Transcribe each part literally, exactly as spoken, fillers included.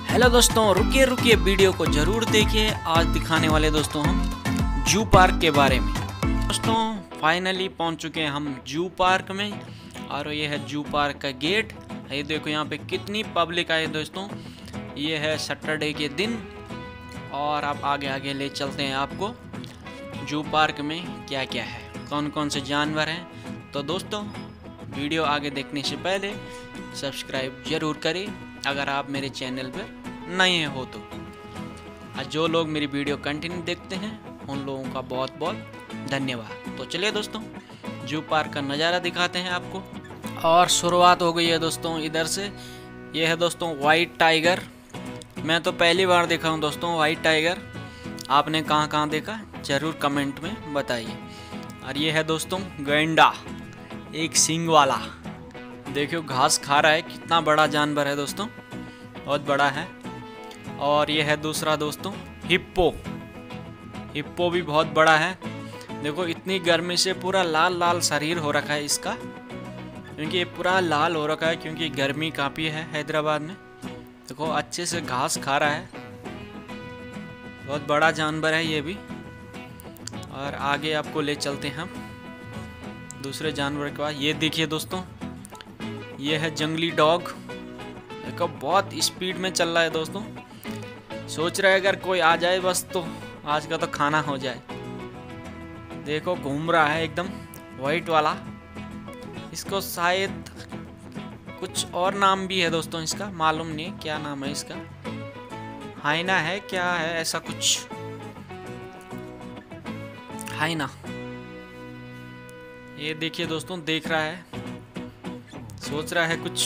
Hello दोस्तों, रुकिए रुकिए वीडियो को ज़रूर देखिए। आज दिखाने वाले दोस्तों हम जू पार्क के बारे में। दोस्तों फाइनली पहुंच चुके हैं हम जू पार्क में और ये है जू पार्क का गेट। ये देखो यहाँ पे कितनी पब्लिक आई दोस्तों। ये है सैटरडे के दिन और आप आगे आगे ले चलते हैं आपको जू पार्क में क्या क्या है, कौन कौन से जानवर हैं। तो दोस्तों वीडियो आगे देखने से पहले सब्सक्राइब ज़रूर करें अगर आप मेरे चैनल पर नए हो तो। और जो लोग मेरी वीडियो कंटिन्यू देखते हैं उन लोगों का बहुत बहुत धन्यवाद। तो चलिए दोस्तों जू पार्क का नज़ारा दिखाते हैं आपको। और शुरुआत हो गई है दोस्तों इधर से। ये है दोस्तों वाइट टाइगर। मैं तो पहली बार देखा हूँ दोस्तों वाइट टाइगर। आपने कहाँ कहाँ देखा ज़रूर कमेंट में बताइए। और ये है दोस्तों गैंडा, एक सींग वाला। देखियो घास खा रहा है, कितना बड़ा जानवर है दोस्तों, बहुत बड़ा है। और ये है दूसरा दोस्तों हिप्पो। हिप्पो भी बहुत बड़ा है। देखो इतनी गर्मी से पूरा लाल लाल शरीर हो रखा है इसका, क्योंकि ये पूरा लाल हो रखा है क्योंकि गर्मी काफ़ी है हैदराबाद में। देखो अच्छे से घास खा रहा है, बहुत बड़ा जानवर है ये भी। और आगे आपको ले चलते हैं हम दूसरे जानवर के पास। ये देखिए दोस्तों, ये है जंगली डॉग। देखो बहुत स्पीड में चल रहा है दोस्तों। सोच रहा है अगर कोई आ जाए बस तो आज का तो खाना हो जाए। देखो घूम रहा है एकदम वाइट वाला। इसको शायद कुछ और नाम भी है दोस्तों, इसका मालूम नहीं क्या नाम है इसका। हाइना है क्या है, ऐसा कुछ हाइना। ये देखिए दोस्तों देख रहा है, सोच रहा है कुछ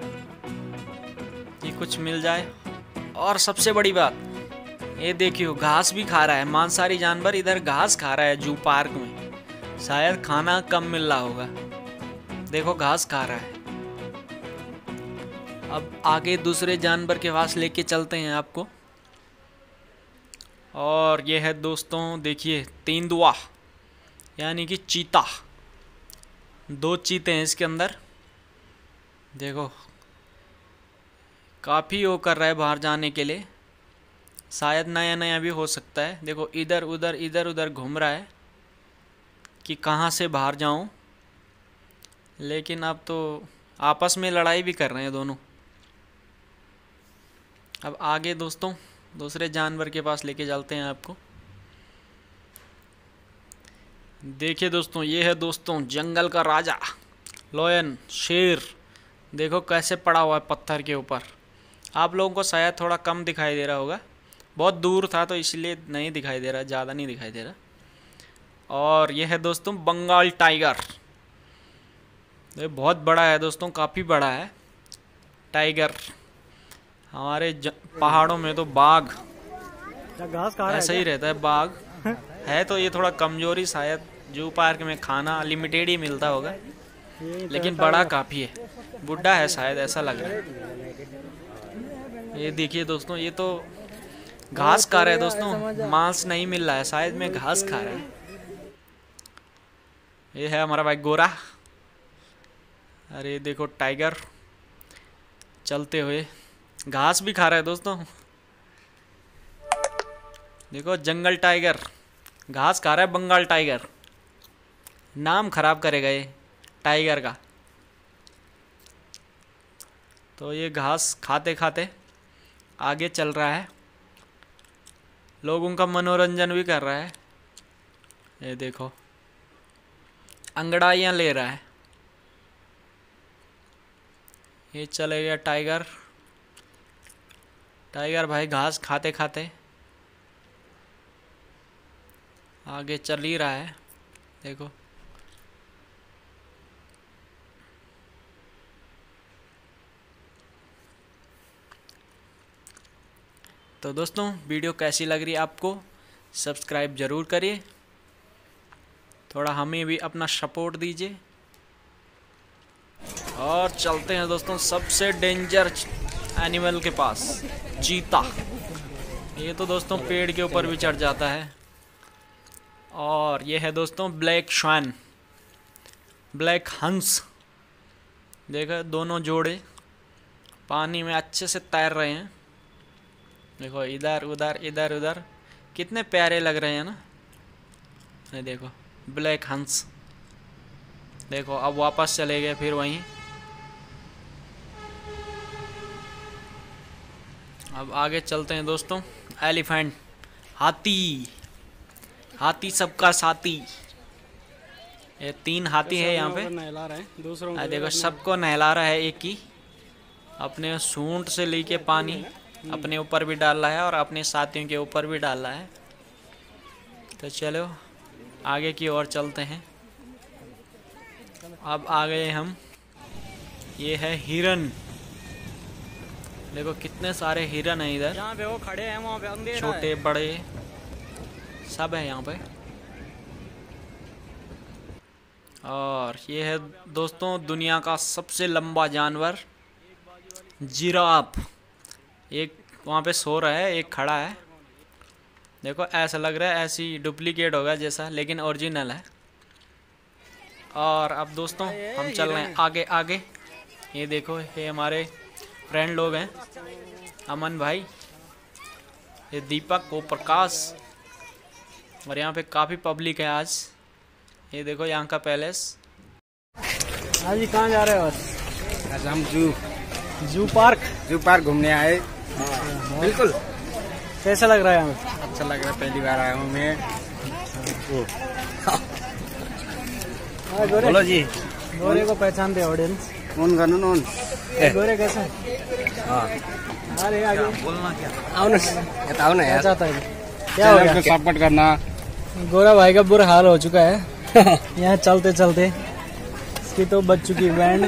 कि कुछ मिल जाए। और सबसे बड़ी बात ये देखियो घास भी खा रहा है। मांसाहारी जानवर इधर घास खा रहा है जू पार्क में। शायद खाना कम मिल रहा होगा, देखो घास खा रहा है। अब आगे दूसरे जानवर के पास लेके चलते हैं आपको। और ये है दोस्तों देखिए तेंदुआ, यानी कि चीता। दो चीते हैं इसके अंदर। देखो काफ़ी वो कर रहा है बाहर जाने के लिए, शायद नया नया भी हो सकता है। देखो इधर उधर इधर उधर घूम रहा है कि कहाँ से बाहर जाऊं, लेकिन अब तो आपस में लड़ाई भी कर रहे हैं दोनों। अब आगे दोस्तों दूसरे जानवर के पास लेके चलते हैं आपको। देखिए दोस्तों ये है दोस्तों जंगल का राजा लायन, शेर। देखो कैसे पड़ा हुआ है पत्थर के ऊपर। आप लोगों को शायद थोड़ा कम दिखाई दे रहा होगा, बहुत दूर था तो इसलिए नहीं दिखाई दे रहा, ज़्यादा नहीं दिखाई दे रहा। और ये है दोस्तों बंगाल टाइगर। ये बहुत बड़ा है दोस्तों, काफ़ी बड़ा है टाइगर। हमारे पहाड़ों में तो बाघ ऐसा ही रहता है, बाघ है तो ये थोड़ा कमजोरी, शायद जू पार्क में खाना लिमिटेड ही मिलता होगा, लेकिन बड़ा काफ़ी है। बुढ़ा है शायद, ऐसा लग रहा है। ये देखिए दोस्तों ये तो घास खा रहा है दोस्तों, मांस नहीं मिल रहा है, शायद में घास खा रहा है। ये है हमारा भाई गोरा। अरे देखो टाइगर चलते हुए घास भी खा रहा है दोस्तों। देखो जंगल टाइगर घास खा रहा है, बंगाल टाइगर। नाम खराब करेगा ये टाइगर का। तो ये घास खाते खाते आगे चल रहा है, लोगों का मनोरंजन भी कर रहा है। ये देखो अंगड़ाइयाँ ले रहा है। ये चले गया टाइगर। टाइगर भाई घास खाते खाते आगे चल ही रहा है, देखो। तो दोस्तों वीडियो कैसी लग रही है आपको, सब्सक्राइब ज़रूर करिए, थोड़ा हमें भी अपना सपोर्ट दीजिए। और चलते हैं दोस्तों सबसे डेंजर एनिमल के पास, चीता। ये तो दोस्तों पेड़ के ऊपर भी चढ़ जाता है। और ये है दोस्तों ब्लैक श्वान, ब्लैक हंस। देखो दोनों जोड़े पानी में अच्छे से तैर रहे हैं। देखो इधर उधर इधर उधर कितने प्यारे लग रहे हैं ना। ये देखो ब्लैक हंस। देखो अब वापस चले गए फिर वहीं। अब आगे चलते हैं दोस्तों। एलिफेंट, हाथी। हाथी सबका साथी। ये तीन हाथी है यहाँ पे। नहला रहे हैं दूसरों को। देखो सबको नहला रहा है एक ही। अपने सूंड से लेके पानी अपने ऊपर भी डाल रहा है और अपने साथियों के ऊपर भी डाल रहा है। तो चलो आगे की ओर चलते हैं। अब आ गए हम। ये है हिरन। देखो कितने सारे हिरन हैं इधर। यहाँ पे वो खड़े हैं, वहाँ पे अंधेरा छोटे है। बड़े सब है यहाँ पे। और ये है दोस्तों दुनिया का सबसे लंबा जानवर जिराफ। एक वहाँ पे सो रहा है, एक खड़ा है। देखो ऐसा लग रहा है ऐसी डुप्लीकेट होगा जैसा, लेकिन ओरिजिनल है। और अब दोस्तों हम चल रहे हैं आगे आगे। ये देखो ये हमारे फ्रेंड लोग हैं, अमन भाई, ये दीपक, वो प्रकाश। और यहाँ पे काफ़ी पब्लिक है आज। ये देखो यहाँ का पैलेस। आज ही कहाँ जा रहे हो? आज हम जू जू पार्क जू पार्क घूमने आए। बिल्कुल। कैसा लग रहा है हमें? अच्छा लग रहा है, पहली बार आया हूँ मैं। गोरे, बोलो जी। गोरे को पहचानते ऑडियंस? कौन गानू नोन? गोरे कैसे? हाँ। अरे आगे बोलना क्या? आओ ना, बताओ ना यार। चाहता है क्या हो गया? सपोर्ट करना। गोरा भाई का बुरा हाल हो चुका है यहाँ चलते चलते। इसकी तो बच चुकी बैंड।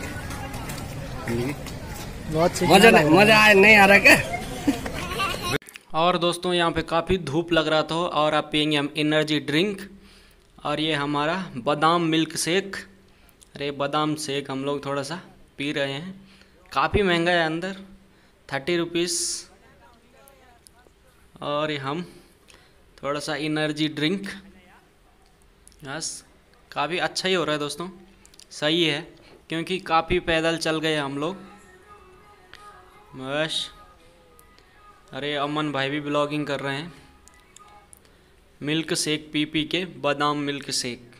बहुत मजा मजा आया नहीं आ रहा क्या? और दोस्तों यहाँ पे काफ़ी धूप लग रहा था और अब पियेंगे हम एनर्जी ड्रिंक। और ये हमारा बादाम मिल्क शेक। अरे बादाम शेक हम लोग थोड़ा सा पी रहे हैं। काफ़ी महंगा है अंदर, थर्टी रुपीज़। और ये हम थोड़ा सा एनर्जी ड्रिंक। बस काफ़ी अच्छा ही हो रहा है दोस्तों, सही है क्योंकि काफ़ी पैदल चल गए हम लोग। बस अरे अमन भाई भी ब्लॉगिंग कर रहे हैं। मिल्क शेक पी पी के, बादाम मिल्क शेक।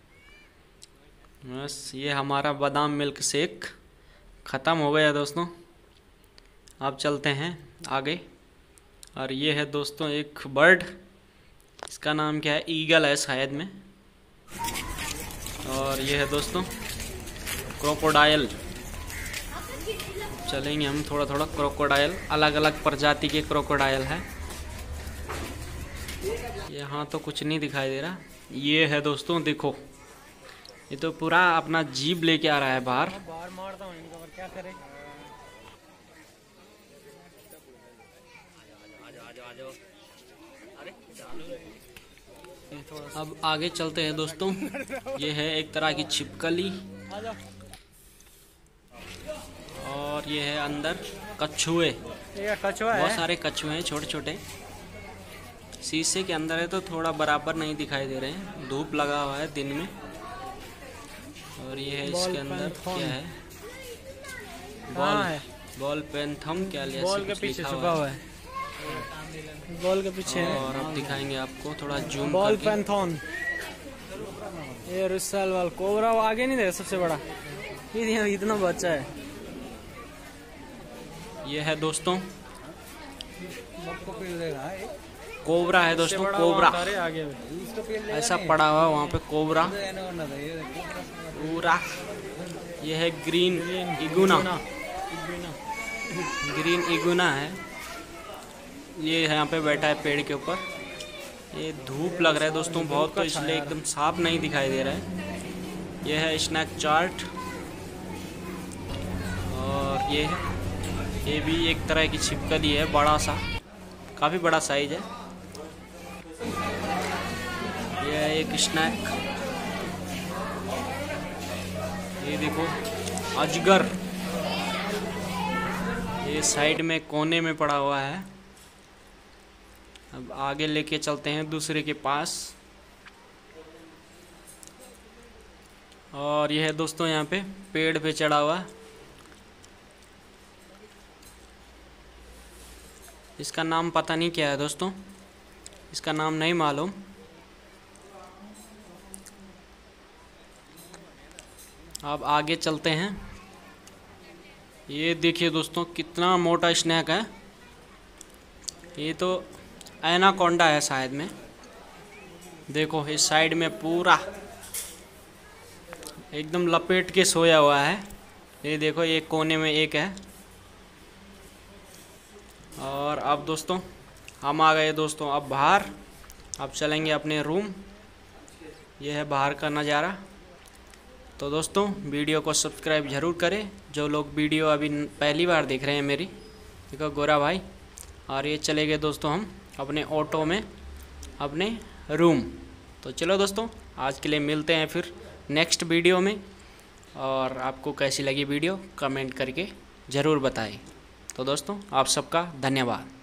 बस ये हमारा बादाम मिल्क शेक ख़त्म हो गया दोस्तों। अब चलते हैं आगे। और ये है दोस्तों एक बर्ड, इसका नाम क्या है, ईगल है शायद में। और ये है दोस्तों क्रोकोडाइल। चलेंगे हम थोड़ा थोड़ा। क्रोकोडाइल अलग अलग प्रजाति के क्रोकोडाइल है। यहाँ तो कुछ नहीं दिखाई दे रहा। ये है दोस्तों देखो, ये तो पूरा अपना जीभ लेके आ रहा है बाहर। बाहर मारता हूँ इनको, क्या करे। अब आगे चलते हैं दोस्तों। ये है एक तरह की छिपकली। और ये है अंदर कछुए। ये कछुआ है। बहुत सारे कछुए हैं छोटे छोटे। शीशे के अंदर है तो थोड़ा बराबर नहीं दिखाई दे रहे हैं, धूप लगा हुआ है दिन में। और ये है इसके अंदर क्या है, बॉल बॉल पेन थम क्या लिया, बॉल के पीछे छुपा हुआ है। बॉल के पीछे है। और अब दिखाएंगे आपको थोड़ा जूम बॉल करके। पैंथॉन। ये रुस्साल वाल कोबरा वो आगे नहीं देगा सबसे बड़ा, ये इतना बच्चा है। ये है दोस्तों कोबरा है दोस्तों, कोबरा आगे ऐसा पड़ा हुआ वहाँ पे कोबरा पूरा। ये है ग्रीन इगुना, ग्रीन इगुना है। ये यहाँ पे बैठा है पेड़ के ऊपर। ये धूप लग रहा है दोस्तों बहुत, तो इसलिए एकदम साफ नहीं दिखाई दे रहा है। ये है स्नैक चार्ट। और ये है, ये भी एक तरह की छिपकली है, बड़ा सा, काफ़ी बड़ा साइज है। ये है एक स्नैक। ये देखो अजगर, ये साइड में कोने में पड़ा हुआ है। अब आगे लेके चलते हैं दूसरे के पास। और ये है दोस्तों यहाँ पे पेड़ पे चढ़ा हुआ। इसका नाम पता नहीं क्या है दोस्तों, इसका नाम नहीं मालूम। अब आगे चलते हैं। ये देखिए दोस्तों कितना मोटा स्नैक है। ये तो एनाकोंडा है शायद में। देखो इस साइड में पूरा एकदम लपेट के सोया हुआ है। ये देखो ये कोने में एक है। और अब दोस्तों हम आ गए दोस्तों अब बाहर। अब चलेंगे अपने रूम। ये है बाहर का नज़ारा। तो दोस्तों वीडियो को सब्सक्राइब ज़रूर करें जो लोग वीडियो अभी पहली बार देख रहे हैं मेरी। देखो गोरा भाई। और ये चले गए दोस्तों हम अपने ऑटो में अपने रूम। तो चलो दोस्तों आज के लिए मिलते हैं फिर नेक्स्ट वीडियो में। और आपको कैसी लगी वीडियो कमेंट करके ज़रूर बताएं। तो दोस्तों आप सबका धन्यवाद।